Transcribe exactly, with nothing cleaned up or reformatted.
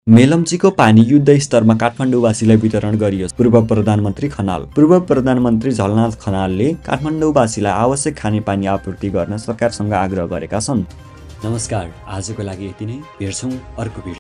मेलम्चीको पानी युद्ध स्तरमा काठमाडौँवासीलाई वितरण गरियो। पूर्व प्रधानमन्त्री खनाल पूर्व प्रधानमन्त्री झलनाथ खनालले काठमाडौँवासीलाई आवश्यक खानेपानी आपूर्ति गर्न सरकारसँग आग्रह गरेका छन्। नमस्कार, आजको लागि यति नै। भेट्छौँ अर्को भिडियो।